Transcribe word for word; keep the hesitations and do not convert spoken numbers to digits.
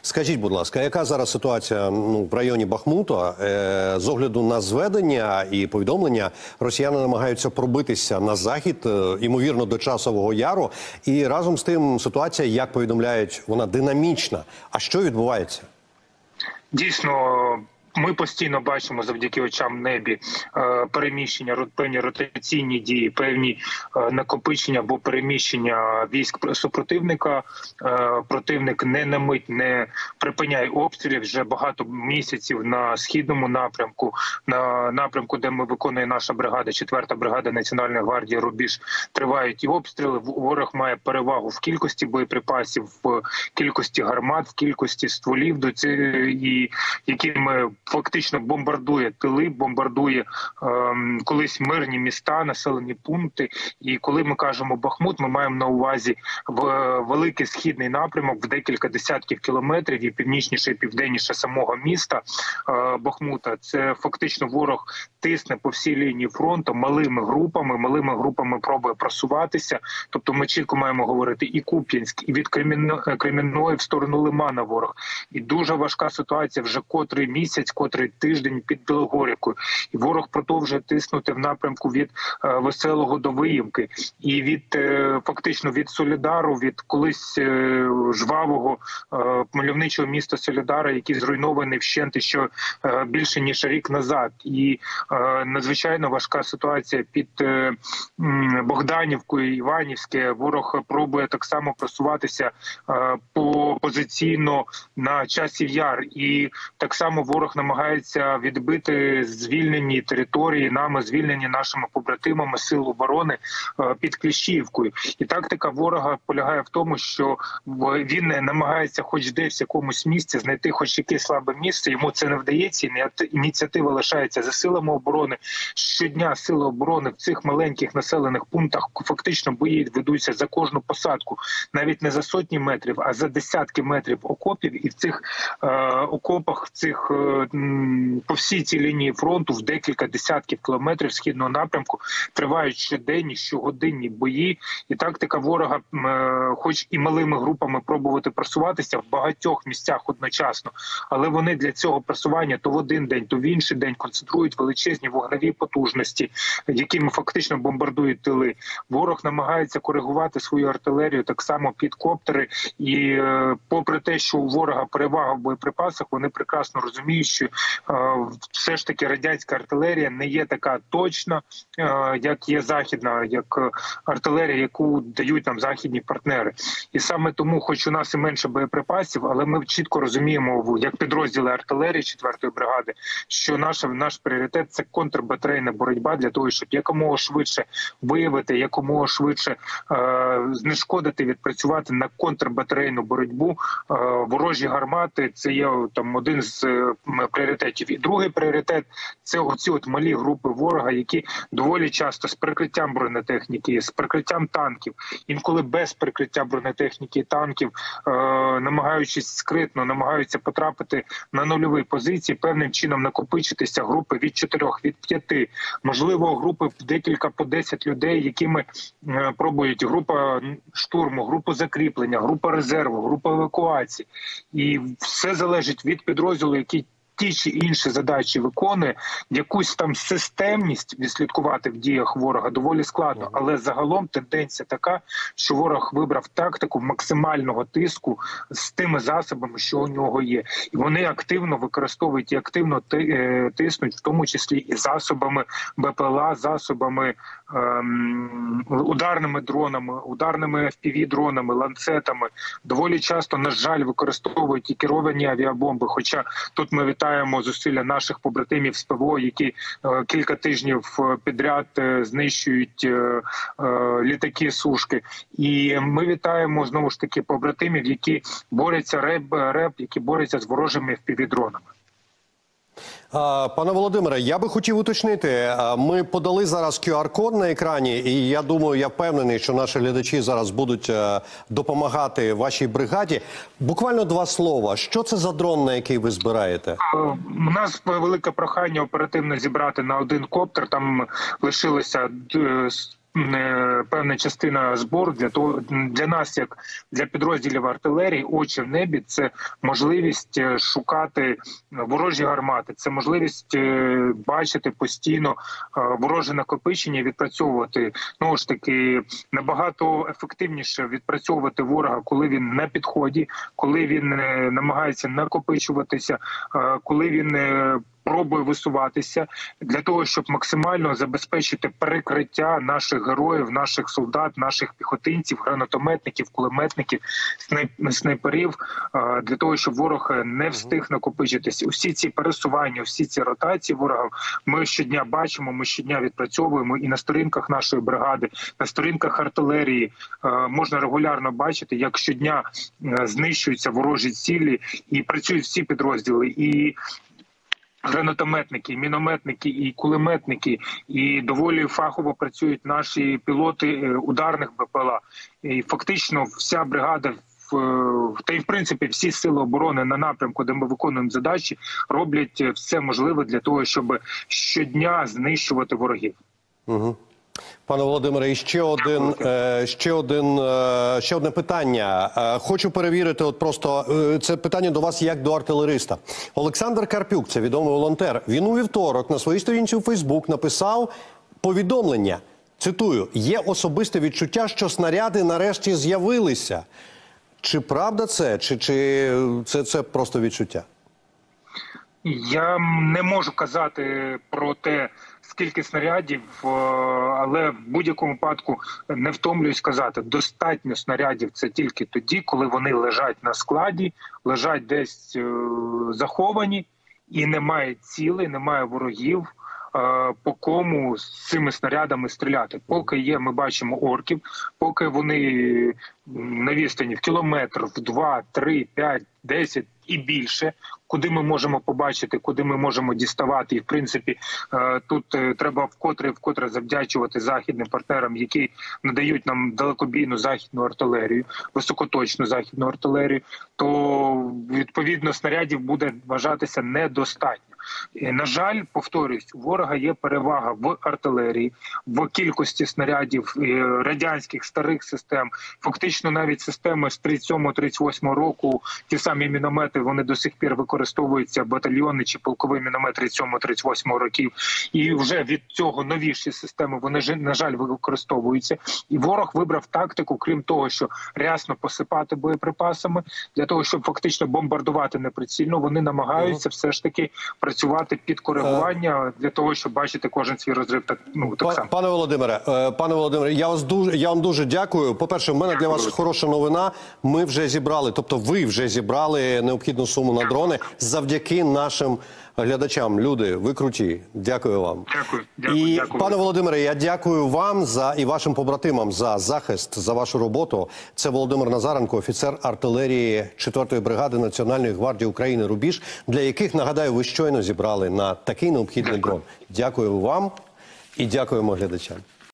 Скажіть, будь ласка, яка зараз ситуація ну, в районі Бахмута? Е, з огляду на зведення і повідомлення, росіяни намагаються пробитися на захід, е, ймовірно, до Часового Яру. І разом з тим ситуація, як повідомляють, вона динамічна. А що відбувається? Дійсно, ми постійно бачимо завдяки очам в небі переміщення, певні ротаційні дії, певні накопичення або переміщення військ супротивника. Противник не на мить не припиняє обстрілів вже багато місяців на східному напрямку, на напрямку, де ми виконує наша бригада, четверта бригада Національної гвардії «Рубіж», тривають і обстріли. Ворог має перевагу в кількості боєприпасів, в кількості гармат, в кількості стволів, до цієї, які ми фактично бомбардує тили, бомбардує е, колись мирні міста, населені пункти. І коли ми кажемо Бахмут, ми маємо на увазі в великий східний напрямок в декілька десятків кілометрів і північніше, і південніше самого міста е, Бахмута. Це фактично ворог тисне по всій лінії фронту малими групами, малими групами пробує просуватися. Тобто ми чітко маємо говорити і Куп'янськ, і від Кремінної в сторону Лимана ворог. І дуже важка ситуація вже котрий місяць, котрий тиждень під Білогорівкою. І ворог продовжує тиснути в напрямку від е, Веселого до Виївки. І від е, фактично від Солідару, від колись е, жвавого е, мальовничого міста Солідара, який зруйнований вщент ще е, більше ніж рік назад. І е, надзвичайно важка ситуація під е, Богданівкою, Іванівське. Ворог пробує так само просуватися е, по позиційно на Часів Яр. І так само ворог намагається відбити звільнені території, нами звільнені нашими побратимами сил оборони під Кліщіївкою. І тактика ворога полягає в тому, що він намагається хоч десь в якомусь місці знайти хоч якесь слабе місце. Йому це не вдається, і ініціатива лишається за силами оборони. Щодня сили оборони в цих маленьких населених пунктах фактично бої ведуться за кожну посадку. Навіть не за сотні метрів, а за десятки метрів окопів. І в цих е, окопах, в цих е, по всій цій лінії фронту в декілька десятків кілометрів східного напрямку тривають щоденні, щогодинні бої. І тактика ворога, хоч і малими групами пробувати просуватися в багатьох місцях одночасно, але вони для цього просування то в один день, то в інший день концентрують величезні вогневі потужності, якими фактично бомбардують тили. Ворог намагається коригувати свою артилерію так само під коптери. І попри те, що у ворога перевага в боєприпасах, вони прекрасно розуміють, що все ж таки радянська артилерія не є така точна, як є західна, як артилерія, яку дають нам західні партнери. І саме тому, хоч у нас і менше боєприпасів, але ми чітко розуміємо, як підрозділи артилерії четвертої бригади, що наш, наш пріоритет – це контрбатарейна боротьба для того, щоб якомога швидше виявити, якомога швидше е, знешкодити, відпрацювати на контрбатарейну боротьбу. Е, ворожі гармати – це є там один з е, пріоритетів. І другий пріоритет – це оці от малі групи ворога, які доволі часто з прикриттям бронетехніки, з прикриттям танків, інколи без прикриття бронетехніки і танків, е, намагаючись скритно, намагаються потрапити на нульові позиції, певним чином накопичитися групи від чотирьох, від п'яти, можливо, групи декілька по десять людей, якими е, пробують група штурму, група закріплення, група резерву, група евакуації. І все залежить від підрозділу, який ті чи інші задачі виконує. Якусь там системність відслідкувати в діях ворога доволі складно, але загалом тенденція така, що ворог вибрав тактику максимального тиску з тими засобами, що у нього є. І вони активно використовують і активно тиснуть, в тому числі і засобами БПЛА, засобами ем, ударними дронами, ударними еф пі ві-дронами, ланцетами. Доволі часто, на жаль, використовують і керовані авіабомби, хоча тут ми вітаємо зусилля наших побратимів з ПВО, які е, кілька тижнів підряд е, знищують е, е, літаки сушки. І ми вітаємо знову ж таки побратимів, які борються реп, реп які борються з ворожими еф пі ві-дронами. Пане Володимире, я би хотів уточнити, ми подали зараз кю ар-код на екрані, і я думаю, я впевнений, що наші глядачі зараз будуть допомагати вашій бригаді. Буквально два слова. Що це за дрон, на який ви збираєте? У нас велике прохання оперативно зібрати на один коптер. Там лишилося певна частина збору для того, для нас, як для підрозділів артилерії, очі в небі – це можливість шукати ворожі гармати, це можливість бачити постійно вороже накопичення, відпрацьовувати, ну ж таки, набагато ефективніше відпрацьовувати ворога, коли він на підході, коли він намагається накопичуватися, коли він пробує висуватися, для того, щоб максимально забезпечити перекриття наших героїв, наших солдат, наших піхотинців, гранатометників, кулеметників, снайперів, для того, щоб ворог не встиг накопичитися. Усі ці пересування, всі ці ротації ворога ми щодня бачимо, ми щодня відпрацьовуємо, і на сторінках нашої бригади, на сторінках артилерії можна регулярно бачити, як щодня знищуються ворожі цілі і працюють всі підрозділи. І гранатометники, мінометники і кулеметники, і доволі фахово працюють наші пілоти ударних БПЛА. І фактично вся бригада, та й в принципі всі сили оборони на напрямку, де ми виконуємо задачі, роблять все можливе для того, щоб щодня знищувати ворогів. Угу. Пане Володимире, і ще один, ще один, ще одне питання. Хочу перевірити, от просто це питання до вас як до артилериста. Олександр Карпюк, це відомий волонтер, він у вівторок на своїй сторінці у Фейсбук написав повідомлення, цитую, «Є особисте відчуття, що снаряди нарешті з'явилися». Чи правда це, чи, чи це, це просто відчуття? Я не можу казати про те, скільки снарядів, але в будь-якому випадку не втомлююсь казати, достатньо снарядів це тільки тоді, коли вони лежать на складі, лежать десь заховані і немає цілей, немає ворогів, по кому з цими снарядами стріляти. Поки є, ми бачимо орків, поки вони на відстані в кілометр, в два, три, п'ять, десять і більше, куди ми можемо побачити, куди ми можемо діставати. І, в принципі, тут треба вкотре вкотре завдячувати західним партнерам, які надають нам далекобійну західну артилерію, високоточну західну артилерію, то, відповідно, снарядів буде вважатися недостатньо. На жаль, повторюсь, у ворога є перевага в артилерії, в кількості снарядів радянських старих систем. Фактично навіть системи з тридцять сьомого тридцять восьмого року, ті самі міномети, вони до сих пір використовуються, батальйони чи полковий міномет тридцять сьомого тридцять восьмого років. І вже від цього новіші системи, вони, на жаль, використовуються. І ворог вибрав тактику, крім того, що рясно посипати боєприпасами, для того, щоб фактично бомбардувати неприцільно, вони намагаються все ж таки працювати під коригування для того, щоб бачити кожен свій розрив. Так, ну, так само. Пане Володимире, пане Володимире, я вас дуже, я вам дуже дякую. По-перше, в мене для вас хороша новина. Ми вже зібрали, тобто ви вже зібрали необхідну суму на дрони завдяки нашим глядачам. Люди, ви круті. Дякую вам. Дякую. Дякую. І, дякую. пане Володимире, я дякую вам за і вашим побратимам за захист, за вашу роботу. Це Володимир Назаренко, офіцер артилерії четвертої бригади Національної гвардії України «Рубіж», для яких, нагадаю, ви щойно зібрали на такий необхідний Дякую. дрон. Дякую вам і дякуємо глядачам.